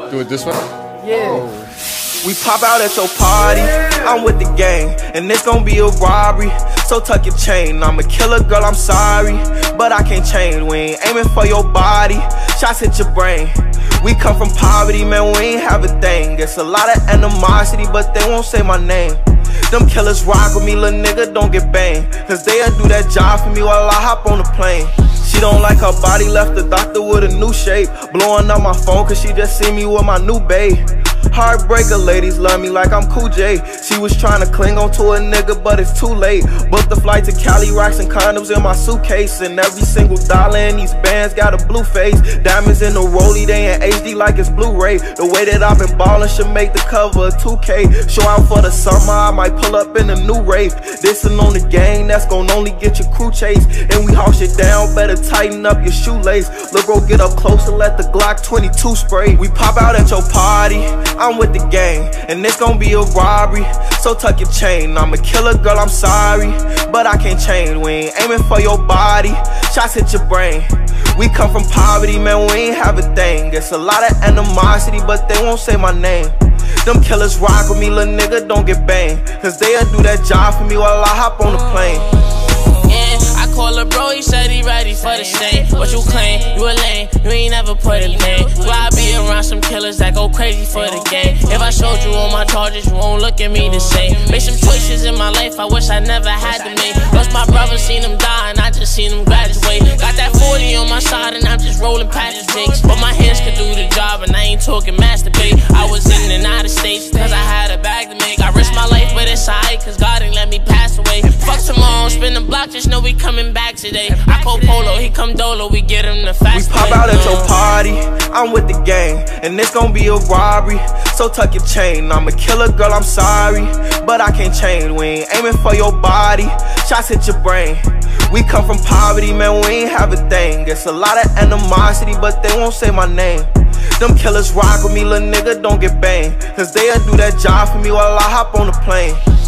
Do it this way? Yeah. Oh. We pop out at your party, I'm with the gang, and it's gon' be a robbery. So tuck your chain, I'm a killer, girl, I'm sorry, but I can't change. We ain't aiming for your body, shots hit your brain. We come from poverty, man, we ain't have a thing. It's a lot of animosity, but they won't say my name. Them killers rock with me, little nigga, don't get banged, cause they'll do that job for me while I hop on the plane. She don't like her body, left the doctor with a new shape. Blowing up my phone cause she just see me with my new babe. Heartbreaker, ladies love me like I'm Cool J. She was trying to cling on to a nigga, but it's too late. Booked the flight to Cali, rocks and condoms in my suitcase. And every single dollar in these bands got a blue face. Diamonds in the rollie, they in HD like it's Blu-ray. The way that I've been ballin' should make the cover of 2K. Show out for the summer, I might pull up in a new rave. Dissin' on the gang, that's gon' only get your crew chase. And we haul shit down, better tighten up your shoelace. Look, bro, get up close and let the Glock 22 spray. We pop out at your party, I'm with the gang, and it's gon' be a robbery. So tuck your chain, I'm a killer, girl, I'm sorry, but I can't change. We ain't aiming for your body, shots hit your brain. We come from poverty, man, we ain't have a thing. It's a lot of animosity, but they won't say my name. Them killers rock with me, little nigga, don't get banged, cause they'll do that job for me while I hop on the plane. Call a bro, he said he ready for the stain. What you claim? You a lame, you ain't never put a name. Why I be around some killers that go crazy for the game? If I showed you all my charges, you won't look at me the same. Made some choices in my life I wish I never had to make. Lost my brother, seen him die, and I just seen him graduate. Got that 40 on my side, and I'm just rolling past the jakes. But my hands could do the job, and I ain't talking masturbate. I was in and out of states, cause I had a bag to make. I risked my life, but it's alright, cause God ain't let me pass away. Fuck tomorrow, spin the block, just know we coming back today. I call Polo, he come Dolo, we get him the fast. We pop out at your party, I'm with the gang, and it's gon' be a robbery. So tuck your chain, I'm a killer, girl, I'm sorry, but I can't change. We ain't aiming for your body, shots hit your brain. We come from poverty, man, we ain't have a thing. It's a lot of animosity, but they won't say my name. Them killers rock with me, little nigga, don't get banged, cause they'll do that job for me while I hop on the plane.